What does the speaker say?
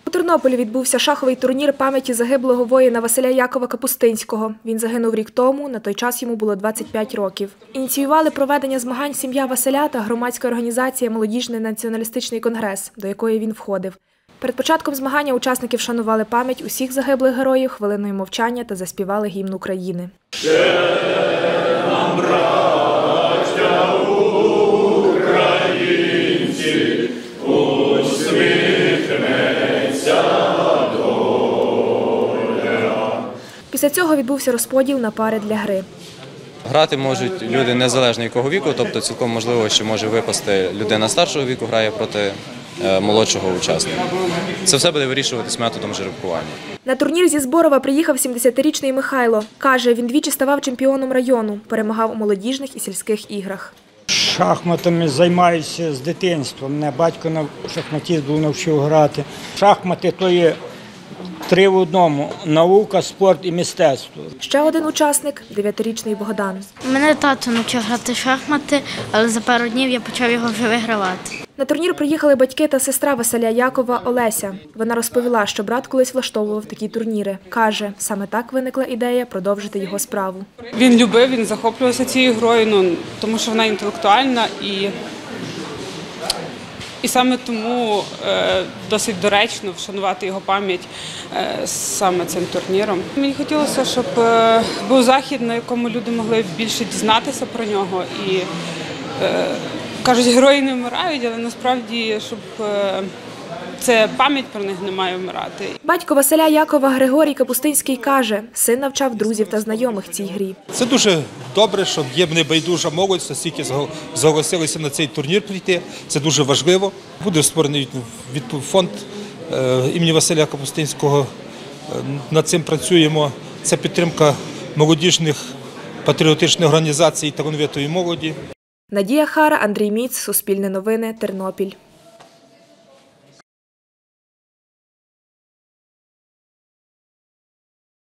У Тернополі відбувся шаховий турнір пам'яті загиблого воїна Василя Якова Капустинського. Він загинув рік тому, на той час йому було 25 років. Ініціювали проведення змагань сім'я Василя та громадська організація «Молодіжний націоналістичний конгрес», до якої він входив. Перед початком змагання учасники вшанували пам'ять усіх загиблих героїв хвилиною мовчання та заспівали гімн України. Після цього відбувся розподіл на пари для гри. Грати можуть люди незалежно якого віку, тобто цілком можливо, що може випасти людина старшого віку, грає проти молодшого учасника. Це все буде вирішуватись методом жеребкування. На турнір зі Зборова приїхав 70-річний Михайло. Каже, він двічі ставав чемпіоном району, перемагав у молодіжних і сільських іграх. Шахматами займаюся з дитинства. Мене батько на шахматіст був, навчив грати. Шахмати – то є 3 в одному – наука, спорт і мистецтво. Ще один учасник – 9-річний Богдан. Мене тато навчив грати в шахмати, але за пару днів я почав його вже вигравати. На турнір приїхали батьки та сестра Василя Якова Олеся. Вона розповіла, що брат колись влаштовував такі турніри. Каже, саме так виникла ідея продовжити його справу. Він любив, він захоплювався цією грою, тому що вона інтелектуальна і саме тому досить доречно вшанувати його пам'ять саме цим турніром. Мені хотілося, щоб був захід, на якому люди могли більше дізнатися про нього. І кажуть, герої не вмирають, але насправді, щоб це пам'ять про них не має вмирати. Батько Василя Якова Григорій Капустинський каже, син навчав друзів та знайомих цій грі. Це дуже добре, що є небайдужа молодь, стільки зголосилися на цей турнір прийти. Це дуже важливо. Буде створений фонд імені Василя Капустинського. Над цим працюємо. Це підтримка молодіжних патріотичних організацій та талановитої молоді. Надія Хара, Андрій Міц, Суспільне новини, Тернопіль.